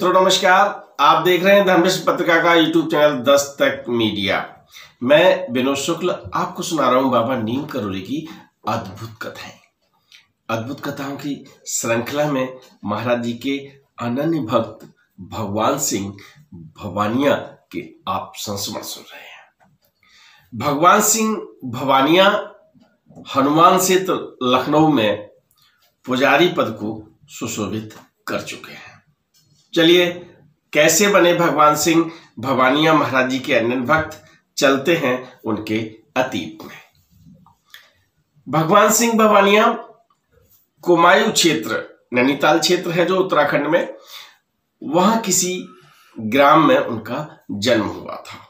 मित्रों नमस्कार। आप देख रहे हैं धर्मनिष्ठ पत्रिका का यूट्यूब चैनल दस्तक मीडिया। मैं विनोद शुक्ल आपको सुना रहा हूं बाबा नीम करोली की अद्भुत कथाएं। अद्भुत कथाओं की श्रृंखला में महाराज जी के अनन्य भक्त भगवान सिंह भवानिया के आप संस्मरण सुन रहे हैं। भगवान सिंह भवानिया हनुमान से तो लखनऊ में पुजारी पद को सुशोभित कर चुके हैं। चलिए कैसे बने भगवान सिंह भवानिया महाराज जी के अनन्य भक्त, चलते हैं उनके अतीत में। भगवान सिंह भवानिया कुमायूं क्षेत्र, नैनीताल क्षेत्र है जो उत्तराखंड में, वहां किसी ग्राम में उनका जन्म हुआ था।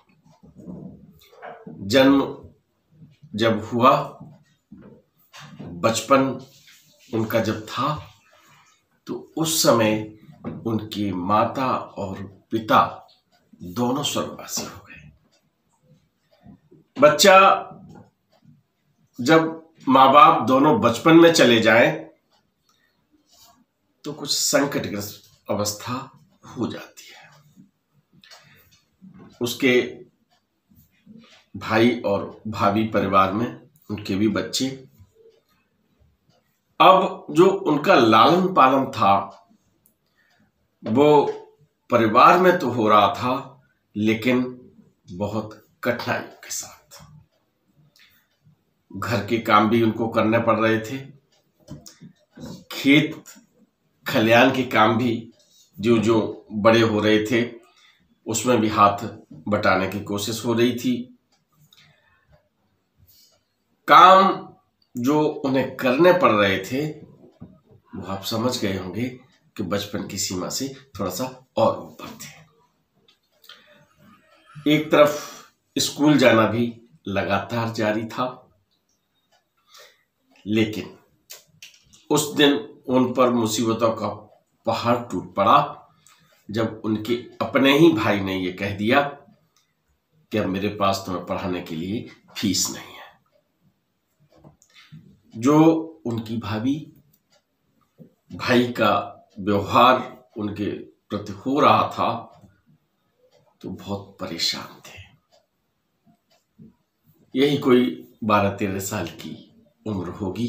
जन्म जब हुआ, बचपन उनका जब था, तो उस समय उनकी माता और पिता दोनों स्वर्गवासी हो गए। बच्चा जब माँ बाप दोनों बचपन में चले जाएं तो कुछ संकटग्रस्त अवस्था हो जाती है। उसके भाई और भाभी परिवार में उनके भी बच्चे। अब जो उनका लालन पालन था वो परिवार में तो हो रहा था, लेकिन बहुत कठिनाइयों के साथ। घर के काम भी उनको करने पड़ रहे थे, खेत खलियान के काम भी जो जो बड़े हो रहे थे उसमें भी हाथ बटाने की कोशिश हो रही थी। काम जो उन्हें करने पड़ रहे थे वो आप समझ गए होंगे कि बचपन की सीमा से थोड़ा सा और ऊपर थे। एक तरफ स्कूल जाना भी लगातार जारी था, लेकिन उस दिन उन पर मुसीबतों का पहाड़ टूट पड़ा जब उनके अपने ही भाई ने ये कह दिया कि अब मेरे पास तुम्हें पढ़ाने के लिए फीस नहीं है। जो उनकी भाभी भाई का व्यवहार उनके प्रति हो रहा था तो बहुत परेशान थे। यही कोई 12-13 साल की उम्र होगी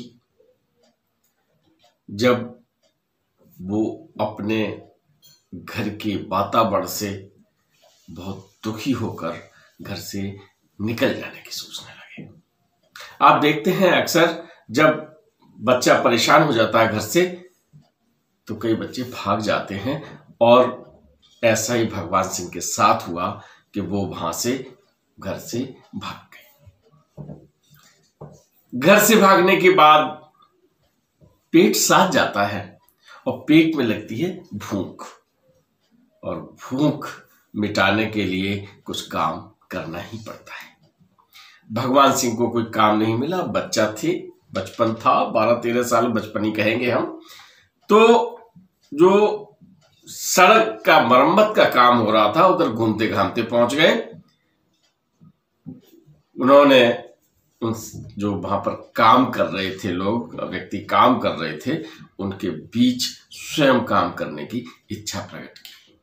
जब वो अपने घर के वातावरण से बहुत दुखी होकर घर से निकल जाने की सोचने लगे। आप देखते हैं अक्सर जब बच्चा परेशान हो जाता है घर से तो कई बच्चे भाग जाते हैं, और ऐसा ही भगवान सिंह के साथ हुआ कि वो वहां से घर से भाग गए। घर से भागने के बाद पेट साथ जाता है और पेट में लगती है भूख, और भूख मिटाने के लिए कुछ काम करना ही पड़ता है। भगवान सिंह को कोई काम नहीं मिला, बच्चा थे, बचपन था, 12-13 साल बचपन ही कहेंगे हम। तो जो सड़क का मरम्मत का काम हो रहा था उधर घूमते घामते पहुंच गए। उन्होंने जो वहां पर काम कर रहे थे लोग, व्यक्ति काम कर रहे थे, उनके बीच स्वयं काम करने की इच्छा प्रकट की।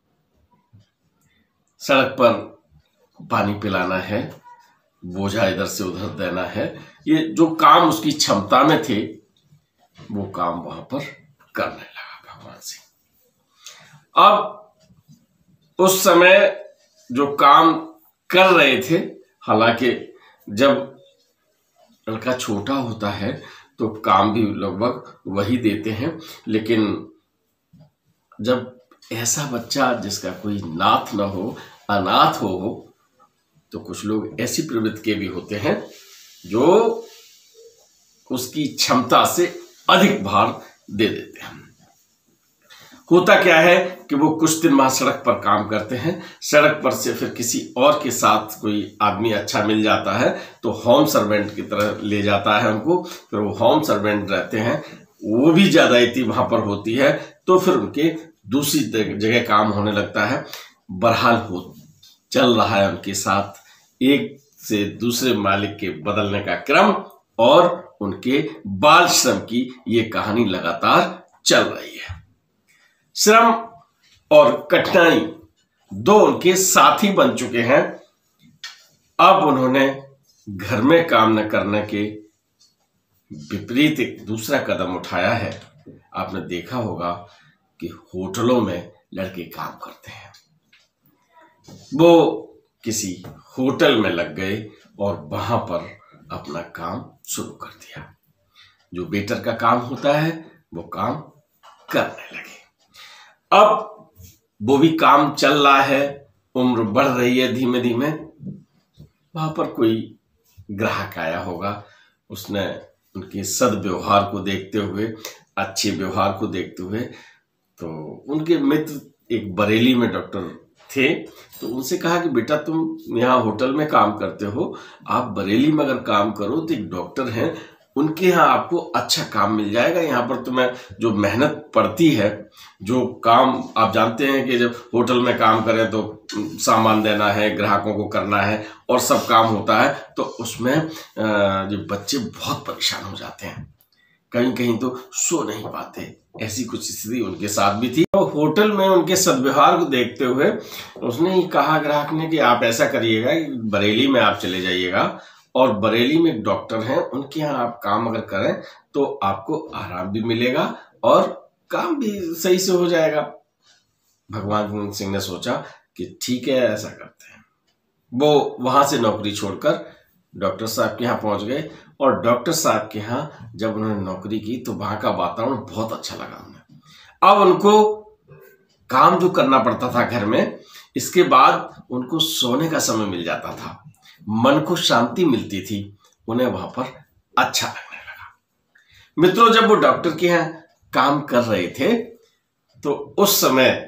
सड़क पर पानी पिलाना है, बोझा इधर से उधर देना है, ये जो काम उसकी क्षमता में थे वो काम वहां पर करने लगा भगवान सिंह। अब उस समय जो काम कर रहे थे, हालांकि जब लड़का छोटा होता है तो काम भी लगभग वही देते हैं, लेकिन जब ऐसा बच्चा जिसका कोई नाथ न हो, अनाथ हो, तो कुछ लोग ऐसी प्रवृत्ति के भी होते हैं जो उसकी क्षमता से अधिक भार दे देते हैं। होता क्या है कि वो कुछ दिन वहां सड़क पर काम करते हैं, सड़क पर से फिर किसी और के साथ कोई आदमी अच्छा मिल जाता है तो होम सर्वेंट की तरह ले जाता है उनको। फिर वो होम सर्वेंट रहते हैं, वो भी ज्यादाती वहां पर होती है, तो फिर उनके दूसरी जगह काम होने लगता है। बहरहाल हो चल रहा है उनके साथ एक से दूसरे मालिक के बदलने का क्रम, और उनके बाल श्रम की ये कहानी लगातार चल रही है। श्रम और कठिनाई दो उनके साथी बन चुके हैं। अब उन्होंने घर में काम न करने के विपरीत एक दूसरा कदम उठाया है। आपने देखा होगा कि होटलों में लड़के काम करते हैं। वो किसी होटल में लग गए और वहां पर अपना काम शुरू कर दिया। जो वेटर का काम होता है वो काम करने लगे। अब वो भी काम चल रहा है, उम्र बढ़ रही है धीमे धीमे। वहां पर कोई ग्राहक आया होगा, उसने उनके सद्व्यवहार को देखते हुए, अच्छे व्यवहार को देखते हुए, तो उनके मित्र एक बरेली में डॉक्टर थे, तो उनसे कहा कि बेटा तुम यहाँ होटल में काम करते हो, आप बरेली में अगर काम करो तो एक डॉक्टर हैं, उनके यहाँ आपको अच्छा काम मिल जाएगा। यहाँ पर तुम्हें जो मेहनत पड़ती है, जो काम आप जानते हैं कि जब होटल में काम करें तो सामान देना है, ग्राहकों को करना है और सब काम होता है, तो उसमें जो बच्चे बहुत परेशान हो जाते हैं, कहीं कहीं तो सो नहीं पाते। ऐसी कुछ स्थिति उनके साथ भी थी। तो होटल में उनके सद्व्यवहार को देखते हुए उसने ही कहा ग्राहक ने कि आप ऐसा करिएगा कि बरेली में आप चले जाइएगा और बरेली में एक डॉक्टर हैं, उनके यहाँ आप काम अगर करें तो आपको आराम भी मिलेगा और काम भी सही से हो जाएगा। भगवान सिंह ने सोचा कि ठीक है, ऐसा करते हैं। वो वहां से नौकरी छोड़कर डॉक्टर साहब के यहाँ पहुंच गए और डॉक्टर साहब के यहाँ जब उन्होंने नौकरी की तो वहां का वातावरण बहुत अच्छा लगा उन्हें। अब उनको काम जो करना पड़ता था घर में, इसके बाद उनको सोने का समय मिल जाता था, मन को शांति मिलती थी, उन्हें वहां पर अच्छा लगने लगा। मित्रों, जब वो डॉक्टर के यहाँ काम कर रहे थे तो उस समय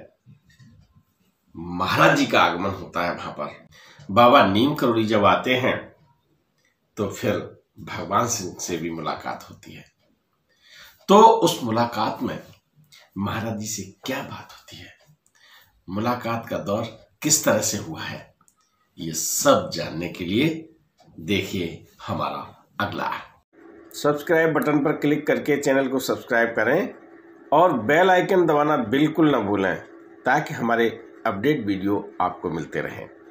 महाराज जी का आगमन होता है। वहां पर बाबा नीम करोड़ी जब आते हैं तो फिर भगवान सिंह से भी मुलाकात होती है। तो उस मुलाकात में महाराज जी से क्या बात होती है, मुलाकात का दौर किस तरह से हुआ है, ये सब जानने के लिए देखिए हमारा अगला सब्सक्राइब बटन पर क्लिक करके चैनल को सब्सक्राइब करें और बेल आइकन दबाना बिल्कुल ना भूलें, ताकि हमारे अपडेट वीडियो आपको मिलते रहें।